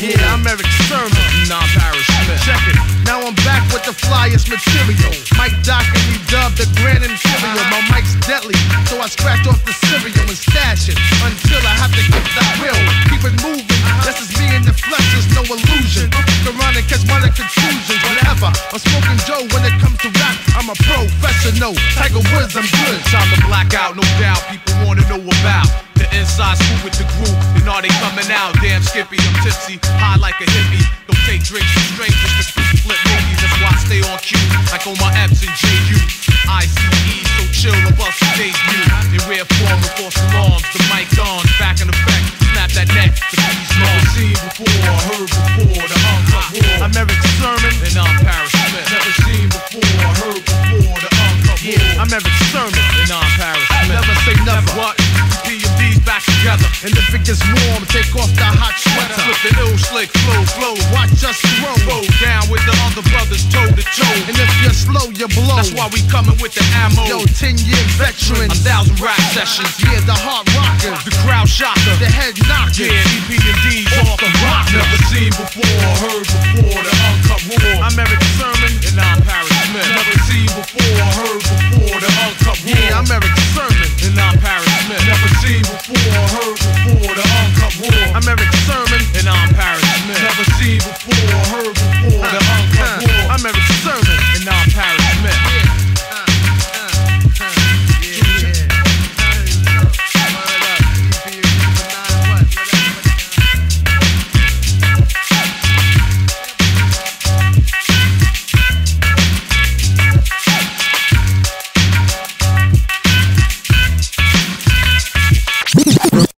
before. Yeah, I'm Eric Sermon. Nah, Paris Smith. Check it. Now I'm back with the flyest material. Mike Doc and he dubbed the Grand Imperial. My mic's deadly, so I scratch off the cereal and stash it until I have to get the will. Keep it moving. This is me in the flesh, there's no illusion. Around and catch minor confusions, whatever. I'm smoking Joe when it comes to rap. I'm a professional. Tiger Woods, I'm good. Time to black out, no doubt. People wanna know about the inside scoop with the group. You know they coming out. Damn Skippy, I'm tipsy, high like a hippie. Don't take drinks from strangers, just flip movies. That's why I stay on cue, like on my F's and JU. ICE, so chill, I bust the debut. In rare form with false alarms, the mic on, back in effect. Snap that neck, the beat's never seen before, heard before, the uncut war. I'm Eric Sermon, and I'm Paris Smith. Never seen before, heard before, the uncut war. Yeah, I'm Eric Sermon, and I'm Paris Smith. Never say never. What? PMD's back together. And if it gets warm, take off the hot sweater. Flip the ill slick, flow. Watch us throw. Go down with the other brothers toe to toe. And if you're slow, you blow. That's why we coming with the ammo. Yo, 10-year veterans. 1,000 rap sessions. Yeah, the heart rockers. The crowd shocker. The head knockers. Yeah, EPMD's off the rock. Never seen before, heard before.